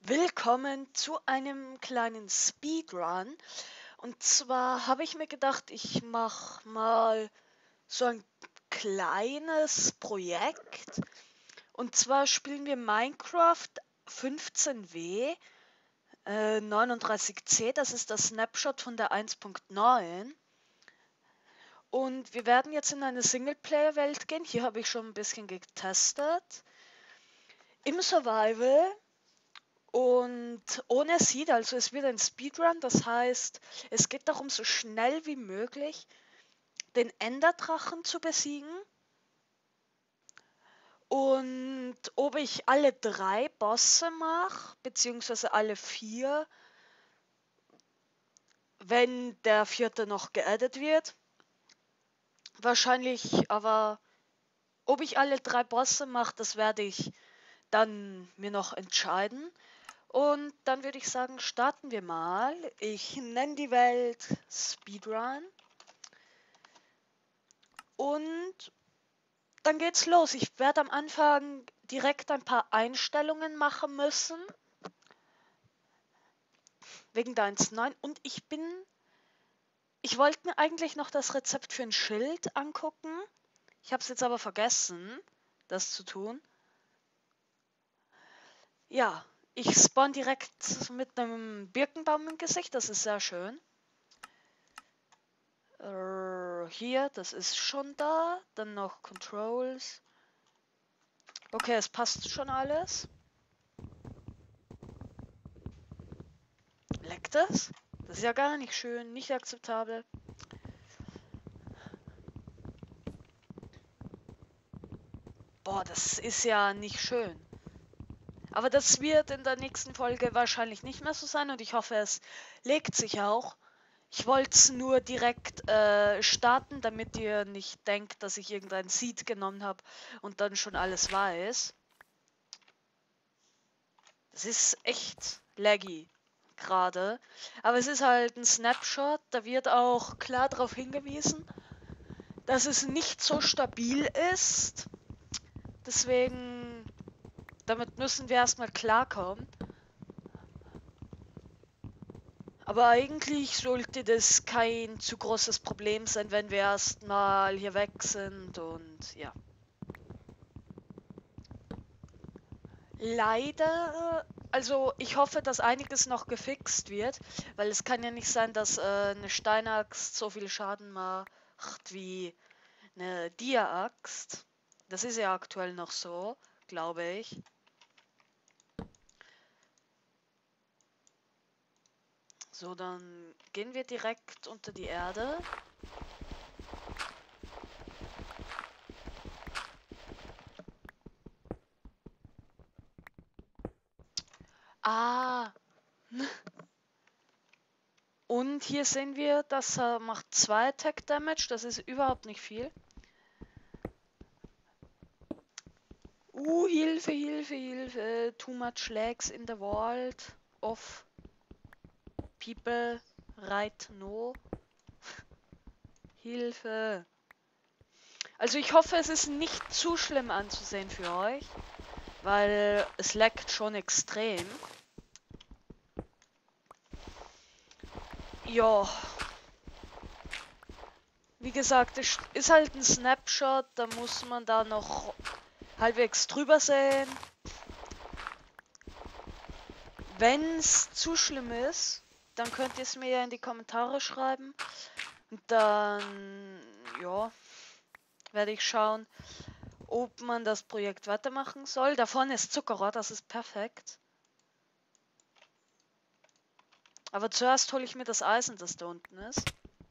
Willkommen zu einem kleinen Speedrun. Und zwar habe ich mir gedacht, ich mache mal so ein kleines Projekt. Und zwar spielen wir Minecraft 15W 39C. Das ist das Snapshot von der 1.9. Und wir werden jetzt in eine Singleplayer-Welt gehen. Hier habe ich schon ein bisschen getestet. Im Survival. Und ohne Seed, also es wird ein Speedrun, das heißt, es geht darum, so schnell wie möglich den Enderdrachen zu besiegen. Und ob ich alle 3 Bosse mache, beziehungsweise alle 4, wenn der 4. noch geaddet wird. Wahrscheinlich, aber ob ich alle 3 Bosse mache, das werde ich dann mir noch entscheiden. Und dann würde ich sagen, starten wir mal. Ich nenne die Welt Speedrun. Und dann geht's los. Ich werde am Anfang direkt ein paar Einstellungen machen müssen. Wegen der 1.9. Und ich wollte mir eigentlich noch das Rezept für ein Schild angucken. Ich habe es jetzt aber vergessen, das zu tun. Ja, ich spawn direkt mit einem Birkenbaum im Gesicht. Das ist sehr schön. Hier, das ist schon da. Dann noch Controls. Okay, es passt schon alles. Leckt es? Das ist ja gar nicht schön, nicht akzeptabel. Boah, das ist ja nicht schön. Aber das wird in der nächsten Folge wahrscheinlich nicht mehr so sein und ich hoffe, es legt sich auch. Ich wollte es nur direkt starten, damit ihr nicht denkt, dass ich irgendein Seed genommen habe und dann schon alles weiß. Das ist echt laggy gerade. Aber es ist halt ein Snapshot, da wird auch klar darauf hingewiesen, dass es nicht so stabil ist. Deswegen, damit müssen wir erstmal klarkommen. Aber eigentlich sollte das kein zu großes Problem sein, wenn wir erstmal hier weg sind und ja. Leider, also ich hoffe, dass einiges noch gefixt wird, weil es kann ja nicht sein, dass eine Steinaxt so viel Schaden macht wie eine Dia-Axt. Das ist ja aktuell noch so, glaube ich. So, dann gehen wir direkt unter die Erde. Ah, und hier sehen wir, dass er macht 2 Attack Damage. Das ist überhaupt nicht viel. Hilfe, Hilfe, Hilfe. Too much lags in the world of people right now. Hilfe. Also ich hoffe, es ist nicht zu schlimm anzusehen für euch, weil es laggt schon extrem. Ja. Wie gesagt, es ist halt ein Snapshot, da muss man da noch halbwegs drüber sehen. Wenn es zu schlimm ist, dann könnt ihr es mir ja in die Kommentare schreiben. Und dann, ja, werde ich schauen, ob man das Projekt weitermachen soll. Da vorne ist Zuckerrohr, das ist perfekt. Aber zuerst hole ich mir das Eisen, das da unten ist.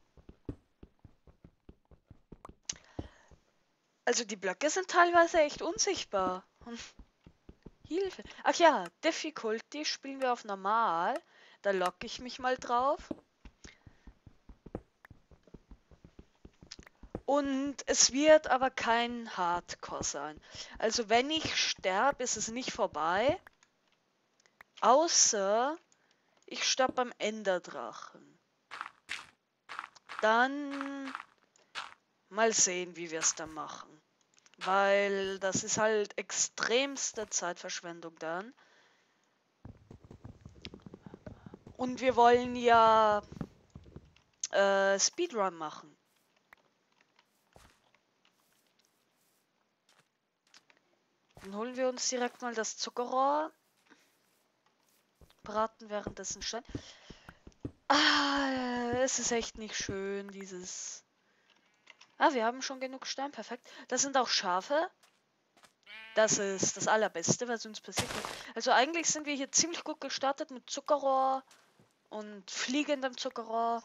Also die Blöcke sind teilweise echt unsichtbar. Hilfe. Ach ja, Difficulty spielen wir auf normal. Da logge ich mich mal drauf. Und es wird aber kein Hardcore sein. Also wenn ich sterbe, ist es nicht vorbei. Außer ich sterbe beim Enderdrachen. Dann mal sehen, wie wir es dann machen. Weil das ist halt extremste Zeitverschwendung dann. Und wir wollen ja Speedrun machen. Dann holen wir uns direkt mal das Zuckerrohr. Braten währenddessen Stein. Ah, es ist echt nicht schön, dieses... Ah, wir haben schon genug Stein, perfekt. Das sind auch Schafe. Das ist das Allerbeste, was uns passiert wird. Also eigentlich sind wir hier ziemlich gut gestartet mit Zuckerrohr und fliegendem Zuckerrohr.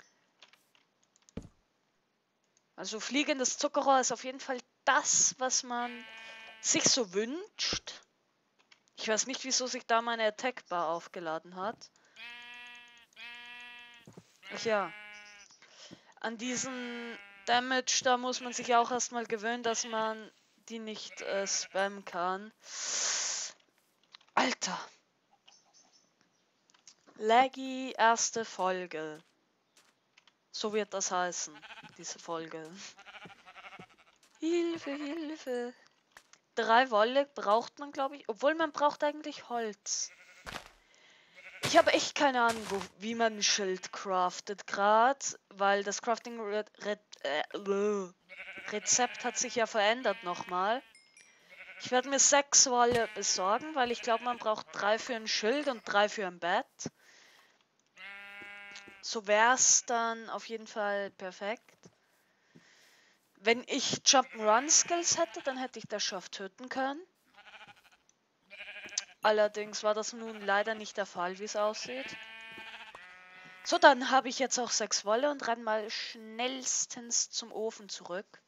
Also fliegendes Zuckerrohr ist auf jeden Fall das, was man sich so wünscht. Ich weiß nicht, wieso sich da meine Attack Bar aufgeladen hat. Ach ja. An diesen Damage, da muss man sich auch erstmal gewöhnen, dass man die nicht spammen kann. Alter. Laggy erste Folge. So wird das heißen, diese Folge. Hilfe, Hilfe. 3 Wolle braucht man, glaube ich. Obwohl man braucht eigentlich Holz. Ich habe echt keine Ahnung, wie man ein Schild craftet gerade, weil das Rezept hat sich ja verändert nochmal. Ich werde mir 6 Wolle besorgen, weil ich glaube, man braucht 3 für ein Schild und 3 für ein Bett. So wäre es dann auf jeden Fall perfekt. Wenn ich Jump'n'Run-Skills hätte, dann hätte ich das Schaf töten können. Allerdings war das nun leider nicht der Fall, wie es aussieht. So, dann habe ich jetzt auch 6 Wolle und renn mal schnellstens zum Ofen zurück.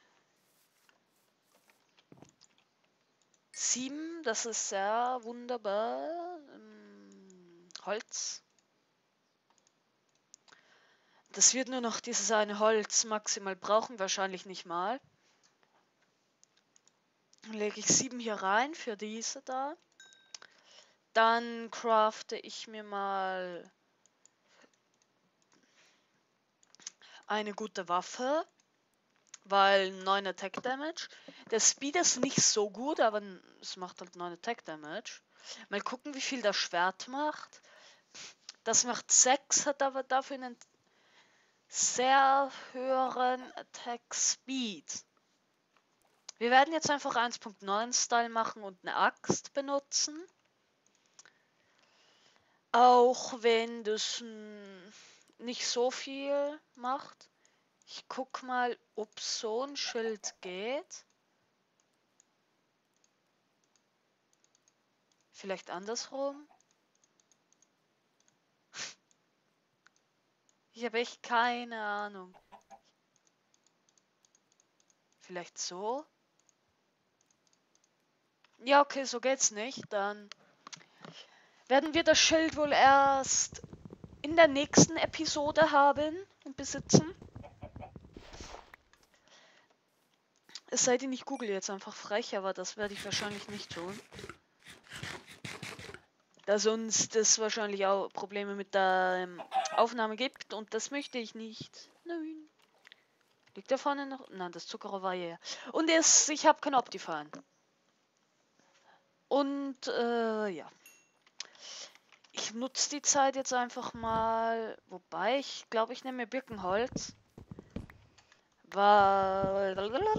7, das ist sehr wunderbar. Holz. Das wird nur noch dieses eine Holz maximal brauchen, wahrscheinlich nicht mal. Dann lege ich 7 hier rein für diese da. Dann crafte ich mir mal eine gute Waffe, weil 9 Attack Damage. Der Speed ist nicht so gut, aber es macht halt 9 Attack Damage. Mal gucken, wie viel das Schwert macht. Das macht 6, hat aber dafür einen sehr höheren Attack Speed. Wir werden jetzt einfach 1.9 Style machen und eine Axt benutzen. Auch wenn das nicht so viel macht. Ich guck mal, ob so ein Schild geht. Vielleicht andersrum. Ich habe echt keine Ahnung. Vielleicht so? Ja, okay, so geht's nicht. Dann werden wir das Schild wohl erst in der nächsten Episode haben und besitzen. Es sei denn, ich google jetzt einfach frech, aber das werde ich wahrscheinlich nicht tun. Da sonst es wahrscheinlich auch Probleme mit der Aufnahme gibt und das möchte ich nicht. Nein. Liegt da vorne noch? Nein, das Zuckerrohr war ja. Und ich habe kein Optifine. Und ja. Ich nutze die Zeit jetzt einfach mal. Wobei, ich glaube, ich nehme mir Birkenholz. Weil.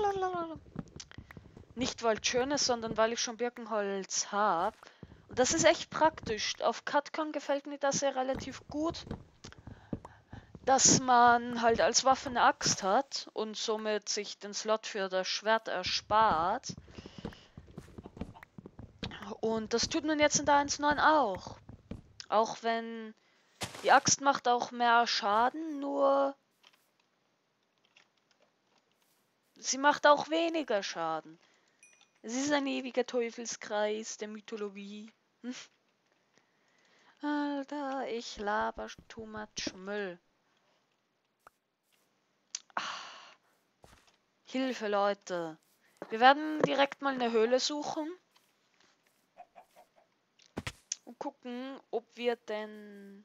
Nicht weil es schön ist, sondern weil ich schon Birkenholz habe. Und das ist echt praktisch. Auf Cutcon gefällt mir das ja relativ gut. Dass man halt als Waffe eine Axt hat und somit sich den Slot für das Schwert erspart. Und das tut man jetzt in der 1.9 auch. Auch wenn die Axt macht auch mehr Schaden, nur sie macht auch weniger Schaden. Es ist ein ewiger Teufelskreis der Mythologie. Alter, ich laber too much Müll. Ach, Hilfe, Leute. Wir werden direkt mal eine Höhle suchen. Und gucken, ob wir denn...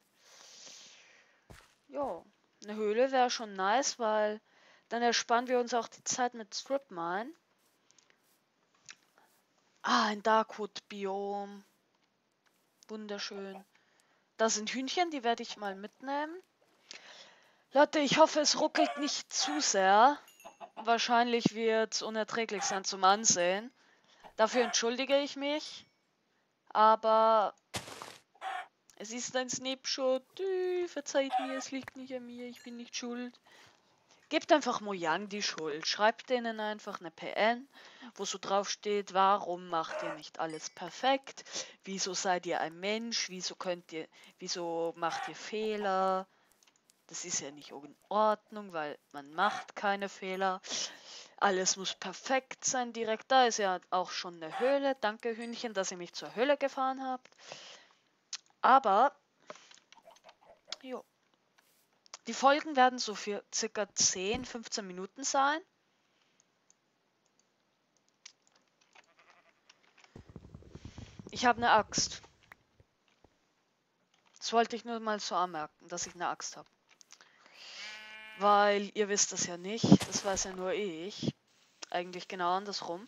Ja, eine Höhle wäre schon nice, weil dann ersparen wir uns auch die Zeit mit Strip Mine. Ah, ein Darkwood-Biom. Wunderschön. Da sind Hühnchen, die werde ich mal mitnehmen. Leute, ich hoffe, es ruckelt nicht zu sehr. Wahrscheinlich wird es unerträglich sein zum Ansehen. Dafür entschuldige ich mich. Aber es ist ein Snapshot. Verzeiht mir, es liegt nicht an mir, ich bin nicht schuld. Gebt einfach Mojang die Schuld. Schreibt denen einfach eine PN, wo so drauf steht, warum macht ihr nicht alles perfekt? Wieso seid ihr ein Mensch? Wieso macht ihr Fehler? Das ist ja nicht in Ordnung, weil man macht keine Fehler. Alles muss perfekt sein direkt. Da ist ja auch schon eine Höhle. Danke Hühnchen, dass ihr mich zur Höhle gefahren habt. Aber, jo. Die Folgen werden so für circa 10, 15 Minuten sein. Ich habe eine Axt. Das wollte ich nur mal so anmerken, dass ich eine Axt habe. Weil ihr wisst das ja nicht, das weiß ja nur ich. Eigentlich genau andersrum.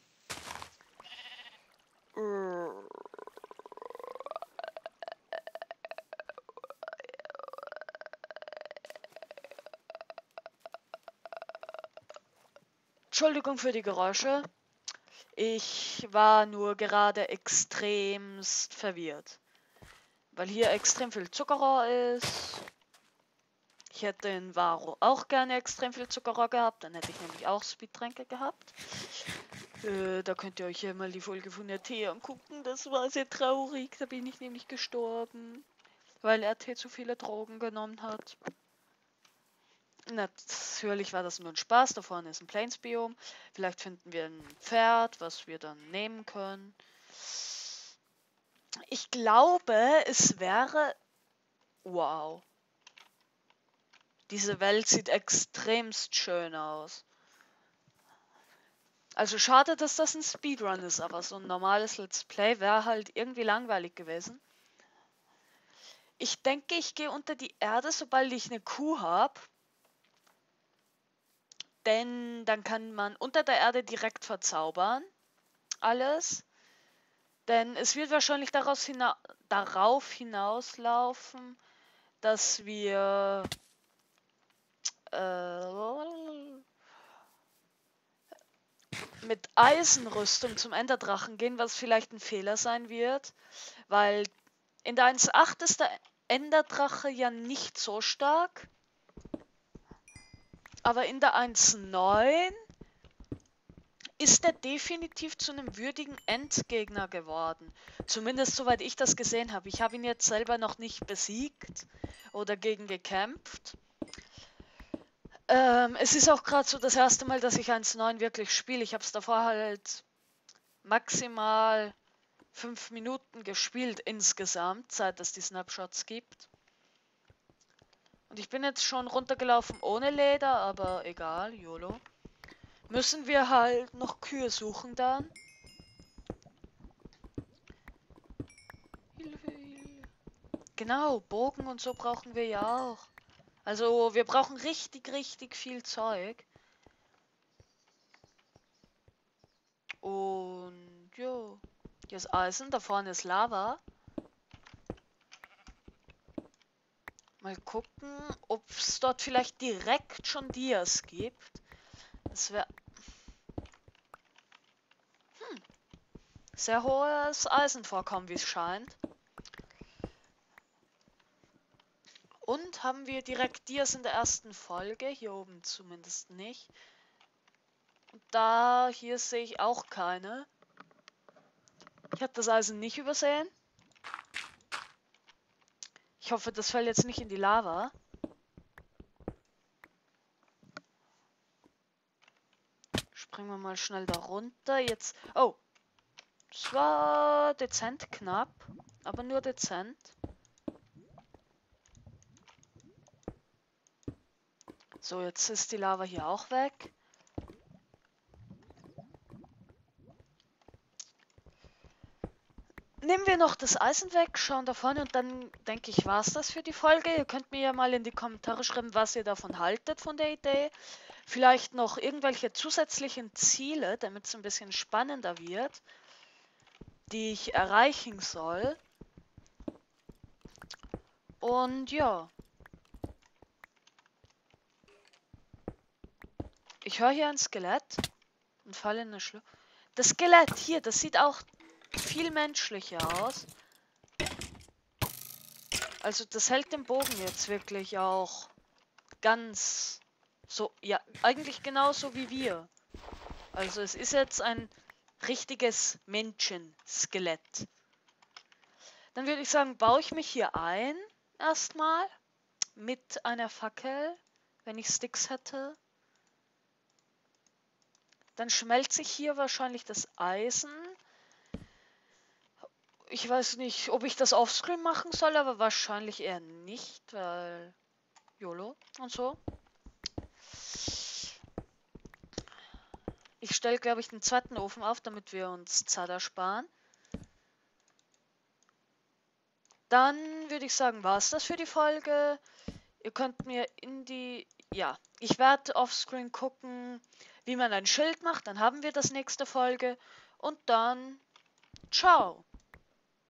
Entschuldigung für die Geräusche. Ich war nur gerade extremst verwirrt. Weil hier extrem viel Zuckerrohr ist. Ich hätte in Varo auch gerne extrem viel Zuckerrohr gehabt. Dann hätte ich nämlich auch Speedtränke gehabt. Da könnt ihr euch hier mal die Folge von RT angucken. Das war sehr traurig. Da bin ich nämlich gestorben. Weil RT zu viele Drogen genommen hat. Natürlich war das nur ein Spaß. Da vorne ist ein Plains-Biom. Vielleicht finden wir ein Pferd, was wir dann nehmen können. Ich glaube, es wäre... Wow. Diese Welt sieht extremst schön aus. Also schade, dass das ein Speedrun ist, aber so ein normales Let's Play wäre halt irgendwie langweilig gewesen. Ich denke, ich gehe unter die Erde, sobald ich eine Kuh habe. Denn dann kann man unter der Erde direkt verzaubern. Alles. Denn es wird wahrscheinlich darauf hinauslaufen, dass wir mit Eisenrüstung zum Enderdrachen gehen, was vielleicht ein Fehler sein wird, weil in der 1.8 ist der Enderdrache ja nicht so stark, aber in der 1.9 ist er definitiv zu einem würdigen Endgegner geworden. Zumindest soweit ich das gesehen habe. Ich habe ihn jetzt selber noch nicht besiegt oder gegen gekämpft. Es ist auch gerade so das erste Mal, dass ich 1.9 wirklich spiele. Ich habe es davor halt maximal 5 Minuten gespielt insgesamt, seit es die Snapshots gibt. Und ich bin jetzt schon runtergelaufen ohne Leder, aber egal, YOLO. Müssen wir halt noch Kühe suchen dann. Hilfe. Genau, Bogen und so brauchen wir ja auch. Also wir brauchen richtig viel Zeug. Und jo, hier ist Eisen, da vorne ist Lava. Mal gucken, ob es dort vielleicht direkt schon Dias gibt. Das wäre... Sehr hohes Eisenvorkommen, wie es scheint. Und haben wir direkt Dias in der ersten Folge? Hier oben zumindest nicht. Und da, hier sehe ich auch keine. Ich habe das Eisen nicht übersehen. Ich hoffe, das fällt jetzt nicht in die Lava. Springen wir mal schnell da runter. Jetzt... Oh! Das war dezent knapp. Aber nur dezent. So, jetzt ist die Lava hier auch weg. Nehmen wir noch das Eisen weg, schauen da vorne und dann denke ich, war es das für die Folge. Ihr könnt mir ja mal in die Kommentare schreiben, was ihr davon haltet von der Idee. Vielleicht noch irgendwelche zusätzlichen Ziele, damit es ein bisschen spannender wird, die ich erreichen soll. Und ja. Ich höre hier ein Skelett und falle in eine Schlucht. Das Skelett hier, das sieht auch viel menschlicher aus. Also das hält den Bogen jetzt wirklich auch ganz so, ja, eigentlich genauso wie wir. Also es ist jetzt ein richtiges Menschenskelett. Dann würde ich sagen, baue ich mich hier ein erstmal mit einer Fackel, wenn ich Sticks hätte. Dann schmelze ich hier wahrscheinlich das Eisen. Ich weiß nicht, ob ich das offscreen machen soll, aber wahrscheinlich eher nicht, weil YOLO und so. Ich stelle, glaube ich, den zweiten Ofen auf, damit wir uns Zeit ersparen. Dann würde ich sagen, war es das für die Folge. Ihr könnt mir in die... Ja, ich werde offscreen gucken, wie man ein Schild macht. Dann haben wir das nächste Folge. Und dann... Ciao!